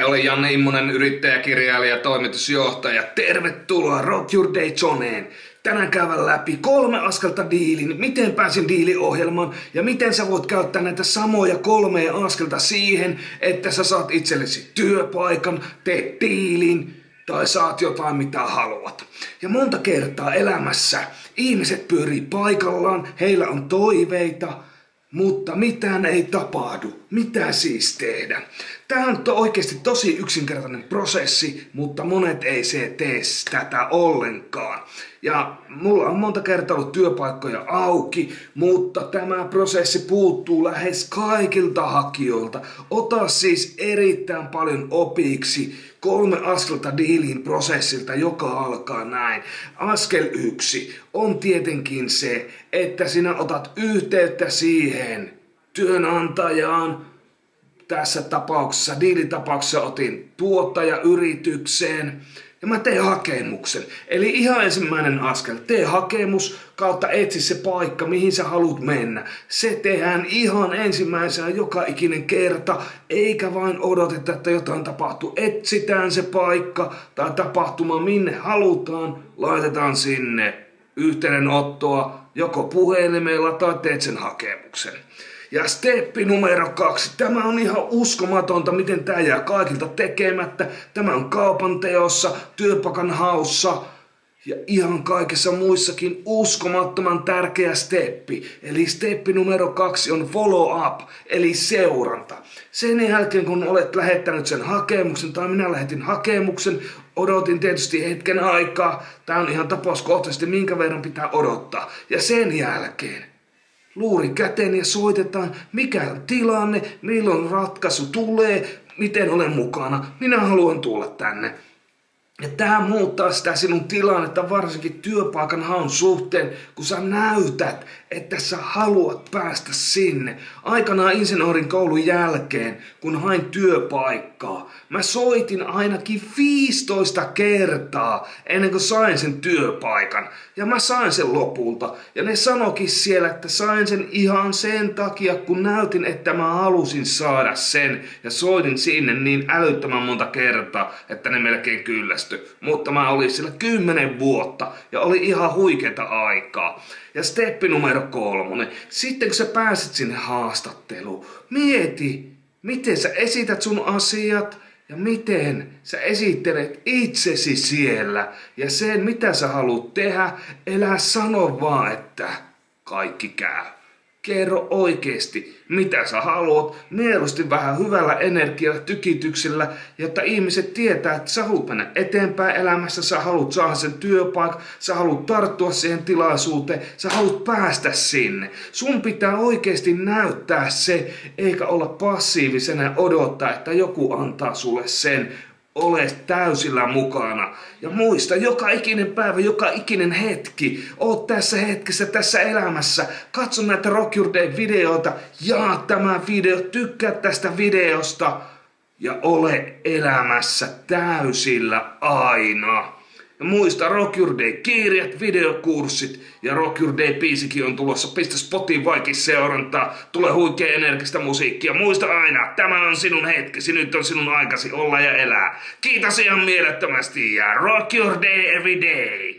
olen Janne Immonen, yrittäjä, kirjailija ja toimitusjohtaja. Tervetuloa Rock Your Day Zoneen. Tänään käydään läpi 3 askelta diilin, miten pääsin diiliohjelmaan ja miten sä voit käyttää näitä samoja 3 askelta siihen, että sä saat itsellesi työpaikan, teet diilin tai saat jotain mitä haluat. Ja monta kertaa elämässä ihmiset pyörii paikallaan, heillä on toiveita, mutta mitään ei tapahdu. Mitä siis tehdä? Tämä on oikeasti tosi yksinkertainen prosessi, mutta monet ei tee tätä ollenkaan. Ja mulla on monta kertaa ollut työpaikkoja auki, mutta tämä prosessi puuttuu lähes kaikilta hakijoilta. Ota siis erittäin paljon opiksi 3 askelta diilin prosessilta, joka alkaa näin. Askel 1 on tietenkin se, että sinä otat yhteyttä siihen työnantajaan. Tässä tapauksessa, diilitapauksessa otin tuottajayritykseen ja mä teen hakemuksen. Eli ihan ensimmäinen askel, tee hakemus kautta etsi se paikka, mihin sä haluat mennä. Se tehdään ihan ensimmäisenä joka ikinen kerta, eikä vain odoteta, että jotain tapahtuu. Etsitään se paikka tai tapahtuma, minne halutaan, laitetaan sinne yhteydenottoa joko puhelimella tai teet sen hakemuksen. Ja steppi numero 2. Tämä on ihan uskomatonta, miten tämä jää kaikilta tekemättä. Tämä on kaupan teossa, työpaikan haussa ja ihan kaikessa muissakin uskomattoman tärkeä steppi. Eli steppi numero 2 on follow up, eli seuranta. Sen jälkeen kun olet lähettänyt sen hakemuksen, tai minä lähetin hakemuksen, odotin tietysti hetken aikaa. Tämä on ihan tapauskohtaisesti, minkä verran pitää odottaa. Ja sen jälkeen luuri käteen ja soitetaan, mikä on tilanne, milloin ratkaisu tulee, miten olen mukana, minä haluan tulla tänne. Ja tämä muuttaa sitä sinun tilannetta varsinkin työpaikan haun suhteen, kun sä näytät, että sä haluat päästä sinne. Aikanaan insinöörin koulun jälkeen, kun hain työpaikkaa, mä soitin ainakin 15 kertaa ennen kuin sain sen työpaikan. Ja mä sain sen lopulta. Ja ne sanoikin siellä, että sain sen ihan sen takia, kun näytin, että mä halusin saada sen. Ja soitin sinne niin älyttömän monta kertaa, että ne melkein kyllästyi. Mutta mä olin siellä 10 vuotta ja oli ihan huikeeta aikaa. Ja steppi numero 3. Sitten kun sä pääset sinne haastatteluun, mieti, miten sä esität sun asiat ja miten sä esittelet itsesi siellä. Ja sen, mitä sä haluat tehdä, elää sano vaan, että kaikki käy. Kerro oikeesti, mitä sä haluat, mieluusti vähän hyvällä energialla, tykityksellä, jotta ihmiset tietää, että sä haluat mennä eteenpäin elämässä, sä haluat saada sen työpaikan, sä haluat tarttua siihen tilaisuuteen, sä haluat päästä sinne. Sun pitää oikeesti näyttää se, eikä olla passiivisena ja odottaa, että joku antaa sulle sen. Ole täysillä mukana. Ja muista, joka ikinen päivä, joka ikinen hetki, oot tässä hetkessä, tässä elämässä. Katso näitä Rock Your Day-videoita, jaa tämä video, tykkää tästä videosta ja ole elämässä täysillä aina. Ja muista Rock Your Day-kirjat, videokurssit ja Rock Your Day-biisikin on tulossa. Pistä Spotifykin seurantaa, tulee huikea energistä musiikkia. Muista aina, tämä on sinun hetkesi, nyt on sinun aikasi olla ja elää. Kiitos ihan mielettömästi ja Rock Your Day every day!